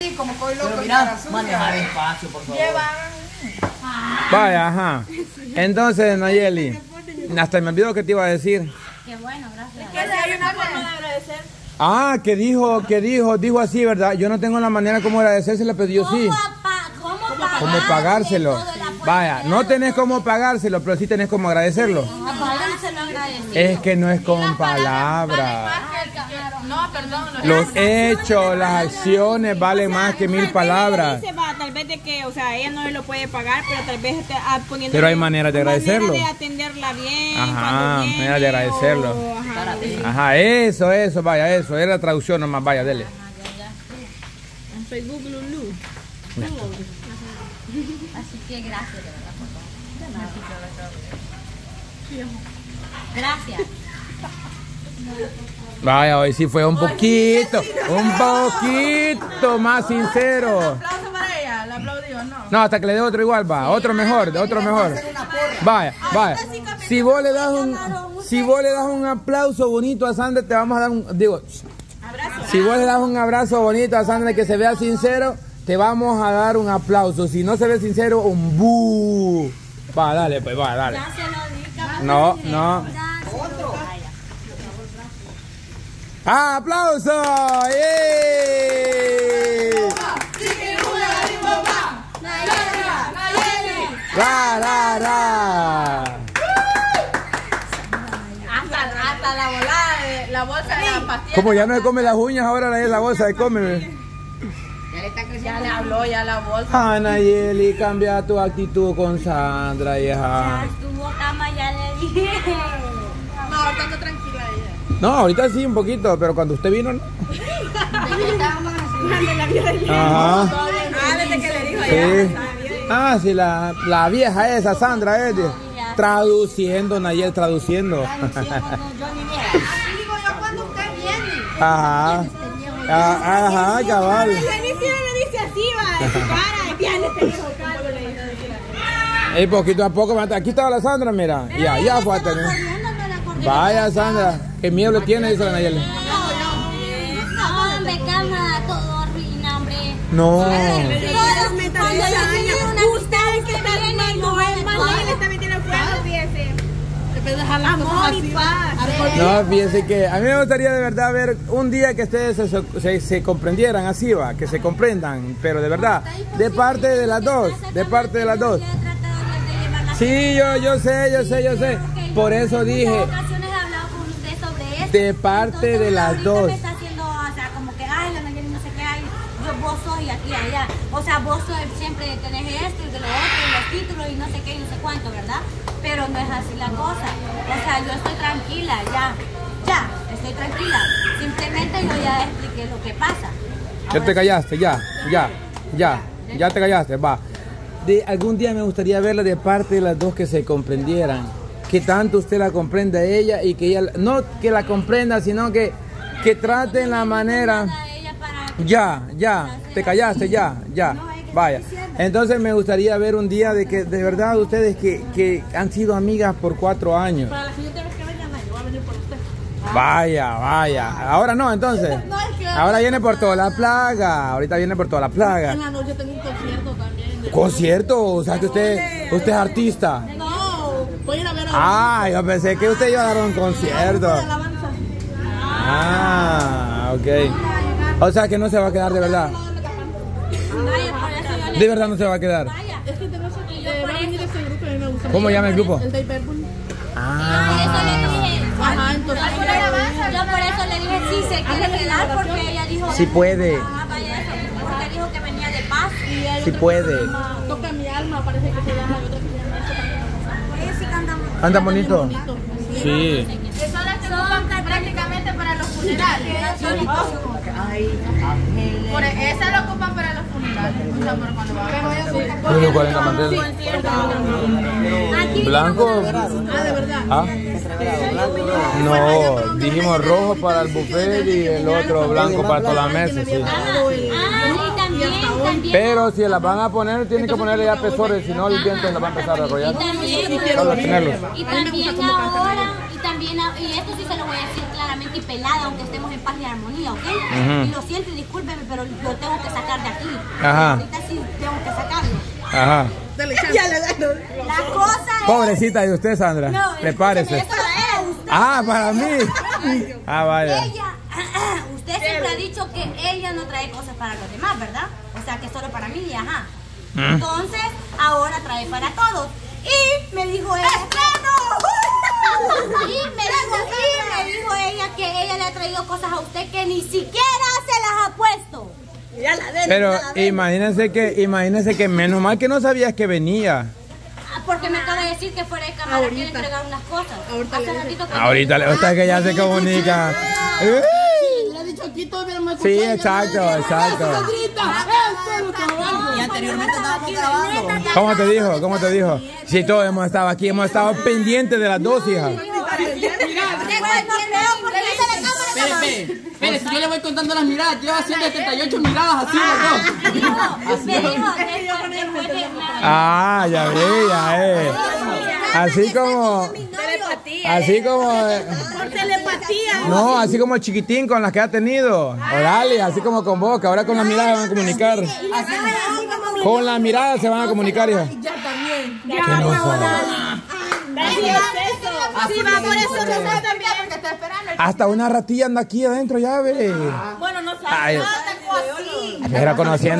Como estoy loco. Pero mira, manejar despacio, por favor. Vaya, ajá. Entonces, Nayeli, hasta me olvidó que te iba a decir. Qué bueno, gracias. ¿Qué hay una forma de agradecer? Ah, que dijo así, ¿verdad? Yo no tengo la manera como agradecérsela, pero yo sí. ¿Cómo pagárselo? Vaya, no tenés cómo pagárselo, pero sí tenés cómo agradecerlo. Es que no es con palabras. No, perdón. Los hechos, las acciones valen más que 1000 palabras. Tal vez de que, o sea, ella no le lo puede pagar, pero tal vez poniendo. Pero hay maneras de agradecerlo. De atenderla bien. Ajá, manera de agradecerlo. Ajá, eso, vaya, eso. Es la traducción nomás, vaya, dele. En Facebook, Lulu. Así que gracias, de verdad, por todo. Gracias. Vaya, hoy sí fue un poquito más sincero. Aplauso para ella, la aplaudió, ¿no? No, hasta que le dé otro igual, va, otro mejor. Vaya. Si vos le das un aplauso bonito a Sandra, te vamos a dar si vos le das un abrazo bonito a Sandra que se vea sincero, te vamos a dar un aplauso. Si no se ve sincero, un bu. Va, dale, pues, va, dale. No. ¡Aplauso! Hasta la volada de la bolsa de la pastilla. Como ya no se come las uñas, ahora es la bolsa de come. Ya le habló ya la bolsa. Ah, Nayeli, cambia tu actitud con Sandra, hija. Ya estuvo cama, ya le dije. No, ahorita está tranquila ella. No, ahorita sí un poquito, pero cuando usted vino, no. Ajá. Desde que le dijo Sí. ella. Ah, sí, la vieja esa, Sandra, es traduciendo, Nayel, traduciendo. Digo yo cuando usted viene. Ajá. Ajá, cabal. Le dice así, va, de su cara, de piano, este viejo calvo, le dice. Y poquito a poco, aquí estaba la Sandra, mira. Ya fue a tener. Vaya, Sandra, qué miedo le tiene, dice la Nayeli. Hombre, calma, todo arruina, hombre. No. Ustedes que están armando es más bien está metiendo fuego, fíjese. Amor y paz. No, fíjense que a mí me gustaría de verdad ver un día que ustedes se comprendieran así, va, que se comprendan, pero de verdad, de parte de las dos. Sí, yo sé. Por eso dije, de parte de las dos. Vos sos y aquí y allá, o sea, vos siempre tenés esto y de lo otro y los títulos y no sé qué y no sé cuánto, ¿verdad? Pero no es así la cosa, o sea, yo estoy tranquila, estoy tranquila, simplemente yo ya expliqué lo que pasa. Ya te callaste, ya te callaste, va. Algún día me gustaría verla de parte de las dos, que se comprendieran, que tanto usted la comprenda a ella y que ella, no que la comprenda, sino que traten la manera. Ya, te callaste, ya, vaya. Entonces me gustaría ver un día de que de verdad ustedes que han sido amigas por 4 años. Para la siguiente vez que venga, yo voy a venir por usted. Vaya. Ahora no, entonces. Ahora viene por toda la plaga. Ahorita viene por toda la plaga. En la noche tengo un concierto también. ¿Concierto? O sea que usted es artista. No, voy a ir a ver a Yo pensé que usted iba a dar un concierto. Ok. O sea que no se va a quedar de verdad. De verdad no se va a quedar. Es que tenemos va a venir ese grupo y a mí me gusta. ¿Cómo llama el grupo? El Day Purple. Eso le dije. Ajá, entonces. Yo por eso le dije sí se quiere quedar porque ella dijo. Sí puede. Vaya eso, porque dijo que venía de paz. Sí puede. Toca mi alma, parece que se llama. Hay otra que se llama eso también. Ellos sí cantan muy ¿Anda bonito? Sí. Que son las que ocupan prácticamente para los funerales. Esa lo ocupan para los funerales. O sea, por cuando va a 40 manteles. ¿Blanco? de verdad. ¿Ah? No, dijimos rojo para el buffet y el otro blanco para toda la mesa. Sí. Y también Pero si las van a poner, tienen que ponerle ya pesores, si no el viento las va a empezar a arrollar. Y también ahora, y esto sí se lo voy a decir claramente y pelada, aunque estemos en paz y armonía, ¿ok? Y lo siento y discúlpeme, pero lo tengo que sacar de aquí. Ajá. Ahorita sí tengo que sacarlo. Ajá. La cosa es... Pobrecita de usted, Sandra. No, Prepárese. eso era usted. Ah, para mí. Ah, vaya. Usted siempre ha dicho que ella no trae cosas para los demás, ¿verdad? O sea, que solo para mí, ajá. Entonces, ahora trae para todos. Y me dijo ella... Y me dijo ella que ella le ha traído cosas a usted que ni siquiera se las ha puesto. Pero imagínense que menos mal que no sabías que venía. Porque me acaba de decir que fuera de cámara quiere entregar unas cosas. Ahorita le gusta que ya se comunica. Sí, exacto. Y anteriormente estábamos grabando. ¿Cómo te dijo? Si todos hemos estado aquí, hemos estado pendientes de las dos, hija. Espere, si yo le voy contando las miradas, lleva 178 miradas así los dos. Ah, ya ve, Así como... Por telepatía. No, así como chiquitín con las que ha tenido. Orale, así como con boca. Ahora con la mirada se van a comunicar. Con la mirada se van a comunicar, hija. Ya también. ¿Qué no sabe? Sí, va por eso nosotros también, porque está esperando. Hasta una ratilla anda aquí adentro, ya ve. Bueno, no sabe nada, así. Era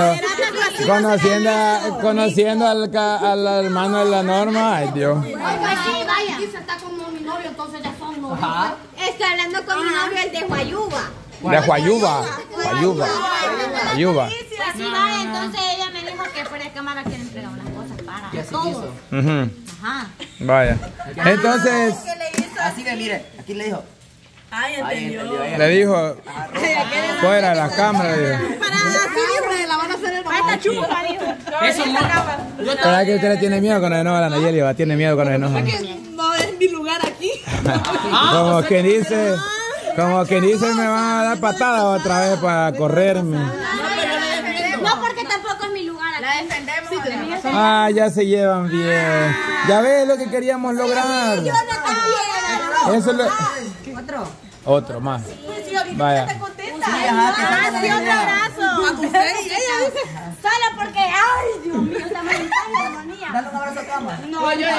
conociendo al hermano de la Norma. Ay, Dios. Vaya. Está como mi novio, entonces ya son novios. Está hablando con mi novio, el de Guayuba. De Guayuba. Pues sí, vaya, entonces ella me dijo que fuera de cámara quiere entregar unas cosas para todos. Ajá. Vaya. Entonces... Así que mire, aquí le dijo. Ay, entendió. Le dijo, fuera de la cámara. Para siempre la van a hacer el papá. Chupa, dijo. Eso no. ¿Verdad que usted le tiene miedo cuando enoja a la Nayeli? Tiene miedo cuando enoja. No es mi lugar aquí. Como que dice, me van a dar patadas otra vez para correrme. No, porque tampoco es mi lugar aquí. La defendemos. Ah, ya se llevan bien. Ya ves lo que queríamos lograr. Yo no también. Eso es lo... Otro más. Vaya. Sí, otro abrazo. Solo porque, ay, Dios mío, estamos en tanta armonía. Dale un abrazo a cama. No, yo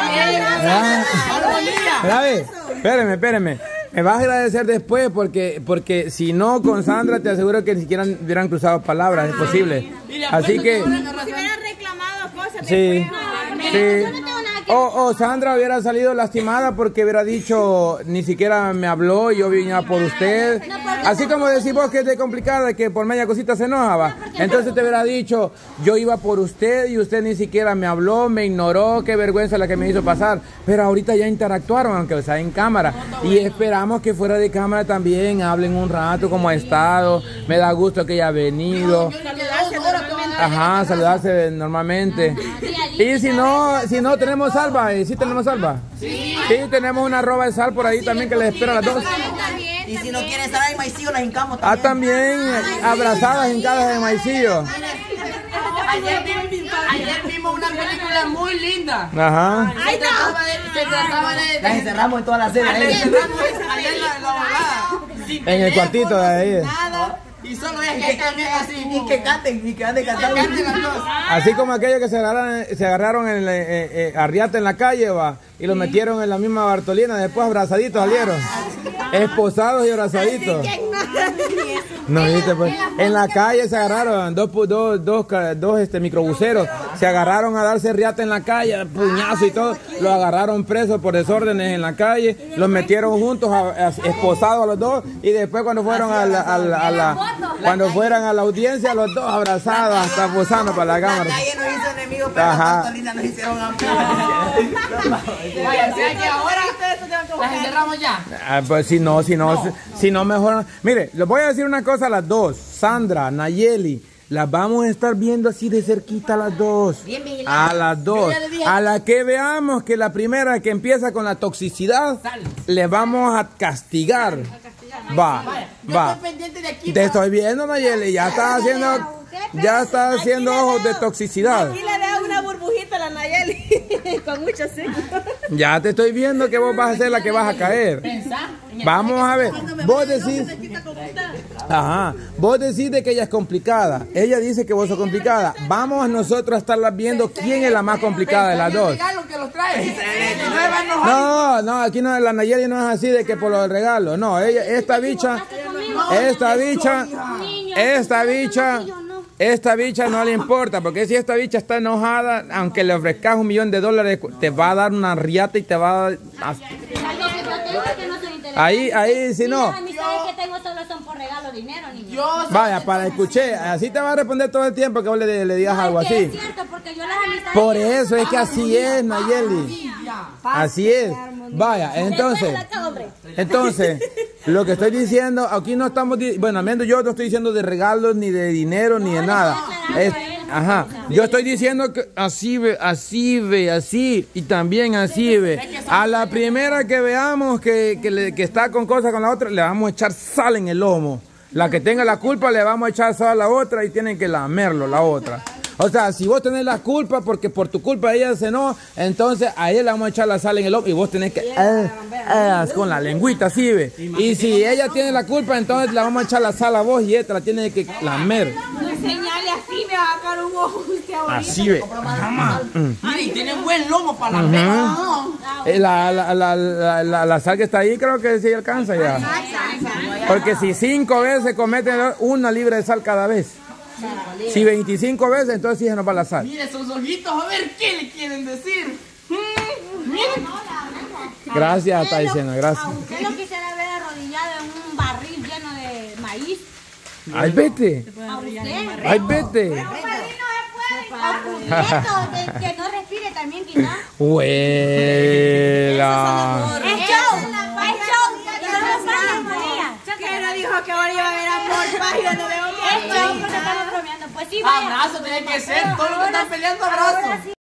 Espéreme. Me vas a agradecer después porque si no con Sandra te aseguro que ni siquiera hubieran cruzado palabras, es posible. Así que... Si hubieran reclamado cosas Sí. Yo no tengo nada que... O Sandra hubiera salido lastimada porque hubiera dicho, ni siquiera me habló, yo vine por usted. Así como decís vos que es de complicada, que por media cosita se enojaba. Entonces te hubiera dicho, yo iba por usted y usted ni siquiera me habló, me ignoró, qué vergüenza la que me hizo pasar. Pero ahorita ya interactuaron, aunque sea en cámara. Y esperamos que fuera de cámara también hablen un rato como ha estado. Me da gusto que haya venido. Ajá, saludarse normalmente. Y si no tenemos salva, ¿sí tenemos salva? Sí, tenemos una arroba de sal por ahí también que les espera a las dos. Y si no quieren estar ahí, maicillo, las hincamos Ah, también. también abrazadas en cada de maicillo. Ayer vimos una película muy linda. Ajá. Se trataba de... Las encerramos en toda la serie. Las encerramos allá en la abogada. En el cuartito de ahí. Nada. Y solo ellas que también así. Y que canten, y que anden cantando. Así como aquellos que se agarraron en arriate en la calle, va, y los metieron en la misma Bartolina, después abrazaditos salieron. Esposados y abrazaditos. No, viste, pues. En la calle se agarraron dos microbuseros, se agarraron a darse riata en la calle, puñazo y todo, los agarraron presos por desórdenes en la calle, los metieron juntos, esposados a los dos, y después cuando fueron cuando fueran a la audiencia, los dos abrazados, hasta posando para la cámara. La calle nos hizo enemigos, pero las Bartolinas nos hicieron amigos. Vaya, o sea que ahora las encerramos ya. Pues si no mejor. Mire, les voy a decir una cosa a las dos. Sandra, Nayeli, las vamos a estar viendo así de cerquita a las dos. A las dos. A la que veamos que la primera que empieza con la toxicidad, le vamos a castigar. Va. Estoy pendiente de aquí. Te estoy viendo, Nayeli, ya estás haciendo... ya está haciendo ojos de toxicidad. Aquí le dejo una burbujita a la Nayeli con mucho signo. Ya te estoy viendo que vos vas a ser la que vas a caer. Vamos a ver. Vos decís. Ajá. Vos decís de que ella es complicada. Ella dice que vos sos complicada. Vamos nosotros a estarla viendo quién es la más complicada de las dos. No, aquí no, la Nayeli no es así de que por lo del regalo. No, esta bicha no le importa, porque si esta bicha está enojada, aunque le ofrezcas $1.000.000, te va a dar una riata y te va a... Ahí, si no. Las amistades que tengo solo son por regalo, dinero, niño. Vaya, para escuchar, así te va a responder todo el tiempo que vos le digas algo así. Es cierto, porque yo las amistades... Por eso es que así es, Nayeli. Así es. Vaya, entonces, lo que estoy diciendo, aquí no estamos, bueno, al menos yo no estoy diciendo de regalos, ni de dinero, ni de nada. Ajá, yo estoy diciendo que así ve, y también así ve. A la primera que veamos que está con cosas con la otra, le vamos a echar sal en el lomo. La que tenga la culpa le vamos a echar sal a la otra y tienen que lamerlo la otra. O sea, si vos tenés la culpa porque por tu culpa ella se enoja, entonces a ella le vamos a echar la sal en el lomo y vos tenés que con la lengüita así ve. Y si ella tiene la culpa, entonces le vamos a echar la sal a vos y ella te la tiene que lamer. No señale así, me va a sacar un ojo usted ahorita. Así ve. Ay, tiene buen lomo para La sal que está ahí creo que sí alcanza ya. Porque si 5 veces cometen 1 libra de sal cada vez. Si 25 veces, entonces sí se nos va la sal. Mire sus ojitos, a ver qué le quieren decir. Gracias, está diciendo, gracias. A usted lo quisiera ver arrodillado en un barril lleno de maíz. Ay, vete. A usted. Ay, vete. Que no respire también, quizás. Huela. Es show. ¿Qué no dijo que ahora iba a haber amor, página? No veo Es show, porque estamos bromeando. Pues sí, vaya. Abrazo tiene que ser, todo lo que están peleando, abrazo.